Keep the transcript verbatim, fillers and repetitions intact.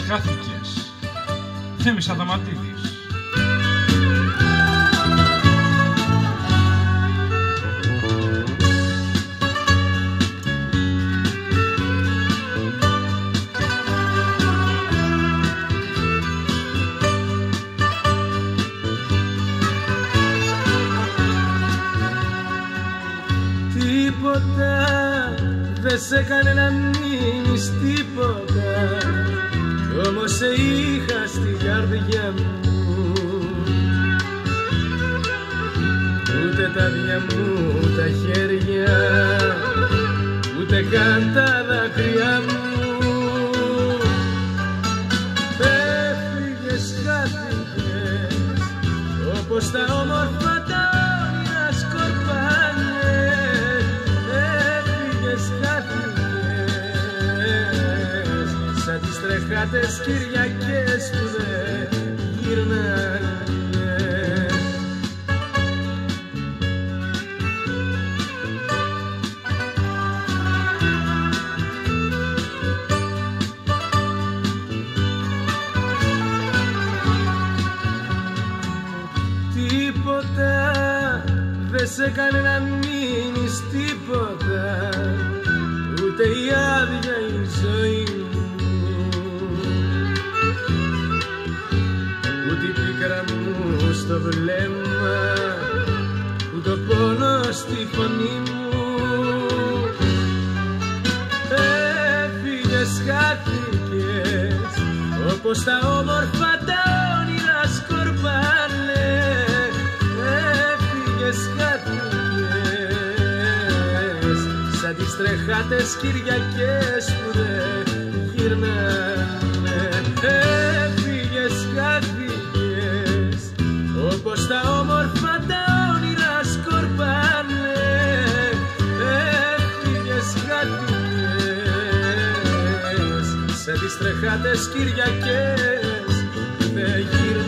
χάθηκες. Θέμης Αδαμαντίδης. Τίποτα δεν σε έκανε να μείνεις, τίποτα, κι όμως σε είχα στην καρδιά μου. Ούτε τα δυο μου τα χέρια, ούτε καν τα δάκρυα μου. Έφυγες, χάθηκες, όπως τα όμορφα τα όνειρα σκορπάνε. Έφυγες, χάθηκες, σαν τις τρεχάτες Κυριακές που δεν γυρνάνε. Τίποτα δεν σε έκανε να μείνεις, τίποτα, ούτε η άδεια η ζωή μου, ούτε η πίκρα μου στο βλέμμα, ούτε ο πόνος στη φωνή μου. Έφυγες, χάθηκες, όπως τα όμορφα τα όνειρα σκορπάνε. Έφυγες, χάθηκες, σαν τις τρεχάτες Κυριακές που δεν γυρνάνε. Έφυγες, χάθηκες, όπως τα όμορφα τα όνειρα σκορπάνε. Έφυγες, χάθηκες, σαν τις τρεχάτες Κυριακές που δεν γυρνάνε.